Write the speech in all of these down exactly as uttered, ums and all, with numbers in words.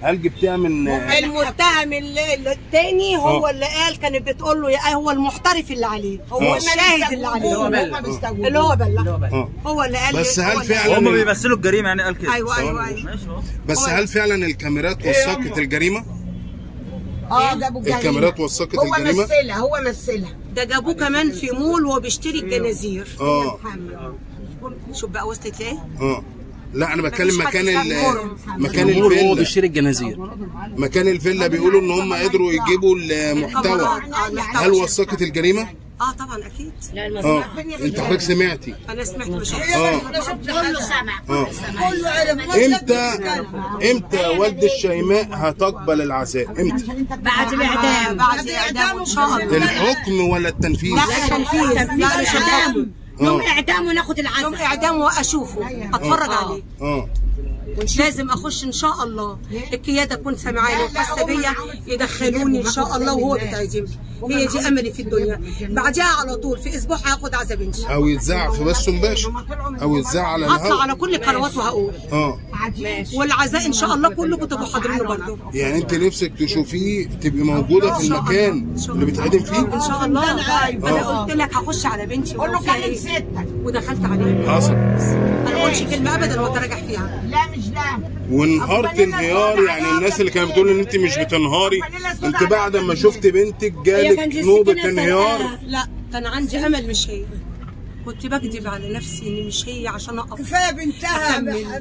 هل جبتها من المتهم الثاني هو أوه. اللي قال، كانت بتقول له يا هو المحترف اللي عليه، هو الشاهد اللي عليه، هو اللي هو بلغ، هو اللي قال. بس هل فعلا هم بيمثلوا الجريمه يعني؟ قال كده. ايوه ايوه ايوه. بس هل فعلا الكاميرات وثقت الجريمه؟ اه جابوا الجريمه، الكاميرات وثقت الجريمه. هو مثلها هو مثلها ده جابوه كمان في مول وهو بيشتري الجنازير. اه شوف بقى وصلت ليه؟ اه لا انا بتكلم مكان ال مكان الفيلا هو بيشتري الجنازير، مكان الفيلا بيقولوا ان هم قدروا يجيبوا المحتوى. هل وثقت الجريمه؟ اه طبعا اكيد. لا اه انت حضرتك سمعتي؟ انا سمعت مش اه كله سمع اه كله عرف. امتى امتى والدة شيماء هتقبل العزاء؟ امتى؟ بعد الاعدام. بعد الاعدام ان شاء الله. الحكم ولا التنفيذ؟ لا التنفيذ. لا الاعدام. يوم اعدامه ناخد العزاء، يوم اعدامه واشوفه اتفرج عليه. اه لازم اخش ان شاء الله، القياده تكون سامعاني وحاسه بيا، يدخلوني ان شاء الله وهو بيتعزم. هي دي املي في الدنيا. بعدها على طول في اسبوع هاخد عزا بنتي، او يتذاع في بث مباشر، او يتذاع على الهواء. هطلع على كل القنوات وهقول. اه والعزاء ان شاء الله كلكم تبقوا حاضرينه برضه. يعني انت نفسك تشوفيه تبقي موجوده في المكان اللي بيتعدم فيه ان شاء الله. انا قلت لك هخش على بنتي ودخلت عليها. حصل. ما اقولش كلمه ابدا واتراجع فيها. لا مش لا. وانهارت انهيار، يعني الناس اللي كانت بتقول ان انت مش بتنهاري، انت بعد ما شفت بنتك جالك نوبه انهيار؟ لا كان عندي امل مش هي، كنت بكذب على نفسي ان مش هي عشان اقف. كفايه بنتها.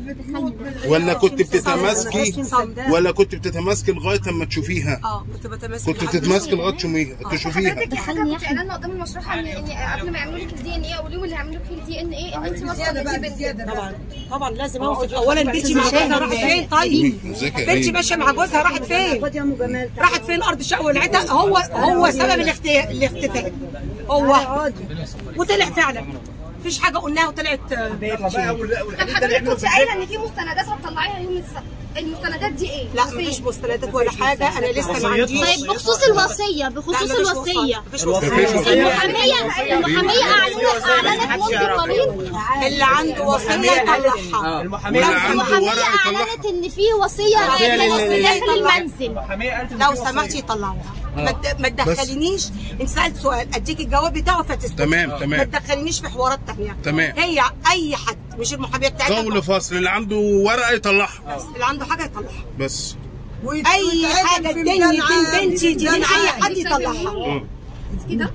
ولا كنت بتتماسكي ولا كنت بتتماسكي لغايه اما تشوفيها؟ اه كنت بتماسك. كنت بتتماسكي لغايه تشوفيها تشوفيها. حضرتك كنت اعلنا قدام المشرحه ان قبل ما يعملوا لك الدي ان ايه او اليوم اللي هيعملوا لك فيه الدي ان ايه ان انت واثقه ان دي بنتك. طبعا طبعا لازم اوصل. اولا بنتي مع جوزها راحت فين؟ طيب بنتي ماشيه مع جوزها راحت فين؟ راحت فين؟ ارض الشقه ولعتها. هو هو سبب الاختفاء هو، وطلع فعلا مفيش حاجه قلناها وطلعت. طب حضرتك كنت قايله ان في مستندات هتطلعيها يوم السبت، المستندات دي ايه؟ لا مفيش مستندات ولا حاجه، انا لسه ما عنديش. طيب بخصوص الوصيه بخصوص الوصيه المحاميه المحاميه اعلنت اعلنت منذ قليل اللي عنده وصيه يطلعها. المحاميه اعلنت ان في وصيه داخل المنزل. لو سمحتي طلعوها. ما تدخلينيش. انت سالت سؤال اديك الجواب بتاعه فتسكت. تمام تمام. ما تدخلينيش في حوارات ثانيه. تمام. هي اي حد مش المحاميه بتاعتها قول فصل اللي عنده ورقه يطلعها، بس اللي عنده حاجه يطلعها بس. اي حاجه تدين دين بنتي دين اي حد يطلعها كده.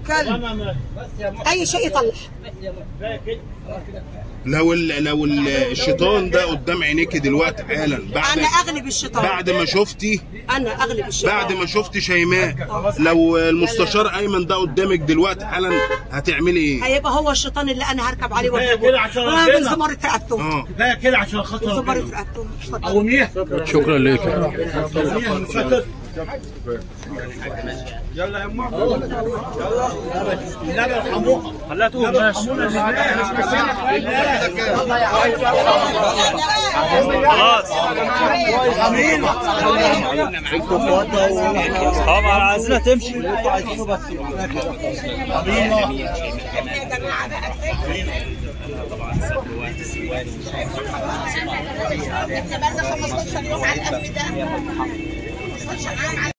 اي شيء يطلعها. لو لو الشيطان ده قدام عينيكي دلوقتي حالا، بعد انا اغلب الشيطان بعد ما شفتي انا اغلب الشيطان بعد ما شفتي شيماء، لو المستشار ايمن ده قدامك دلوقتي حالا هتعملي ايه؟ هيبقى هو الشيطان اللي انا هركب عليه واضربه من زمارة رقبته. كفايه كده عشان خاطر زمارة رقبته. قوميه. شكرا لك. يلا يا ام يلا النبي ارحموها. خليها تقوم. ماشي خلاص. امين. طبعا عايزينها تمشي. احنا بقالنا خمستاشر يوم على الامن ده.